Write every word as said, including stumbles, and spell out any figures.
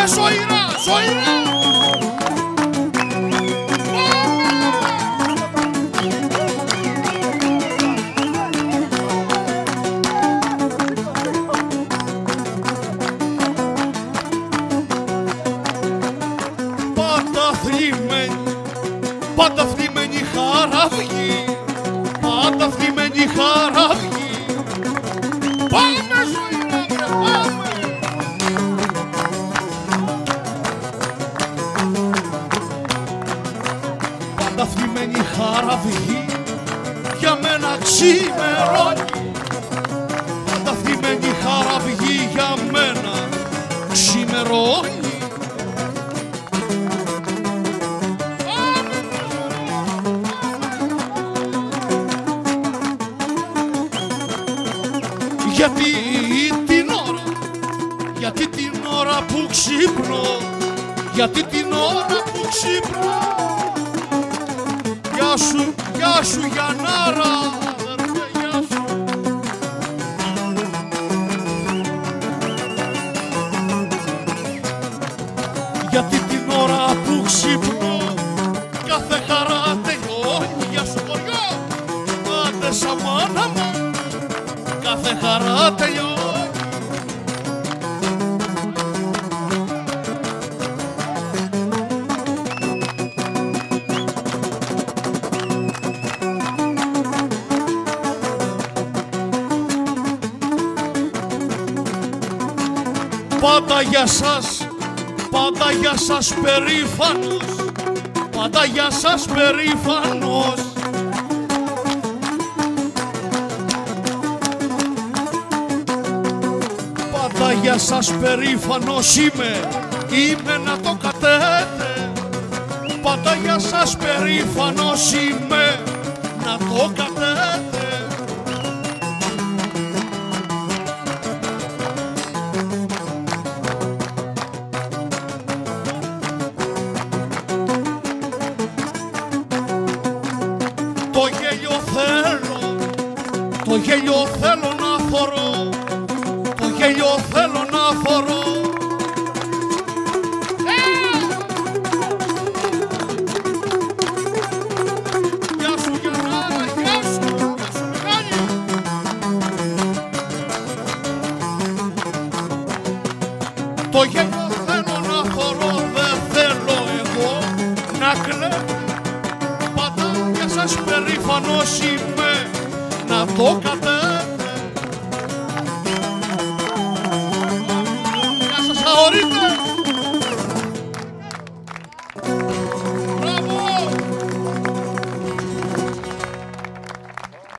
Πάμε ζωηρά, ζωηρά. Πάντα θλιμμένη, πάντα θλιμμένη χαραυγή, πάντα θλιμμένη χαραυγή. Πάμε ζωηρά, πάμε. Πάντα θλιμμένη χαραυγή, για μένα ξημερώνει. Πάντα θλιμμένη χαραυγή, για μένα ξημερώνει. Γιατί την ώρα, γιατί την ώρα που ξύπνω, γιατί την ώρα που ξύπνω. Γεια σου, γεια σου Γιαννάρα, αδερφέ, γεια σου. Γιατί την ώρα που ξύπνω, κάθε χαρά τελειώνει. Γεια σου χωριό, άντε σαν μάνα μου, κάθε χαρά τελειώνει. Πάντα για σας, πάντα για σας περήφανος, πάντα για σας περήφανος. Πάντα για σας περήφανος είμαι, είμαι να το κατέτε. Πάντα για σας περήφανος είμαι, να το κατέτε. Το γέλιο θέλω, το γέλιο θέλω να φορώ, το γέλιο θέλω να φορώ. Γεια σου Γιαννάρα, γεια σου, γεια σου Μεγάλη. Το γέλιο θέλω να φορώ, δεν θέλω εγώ να κλαίω. Πάντα για σας περήφανος είμαι, να το κατέβω.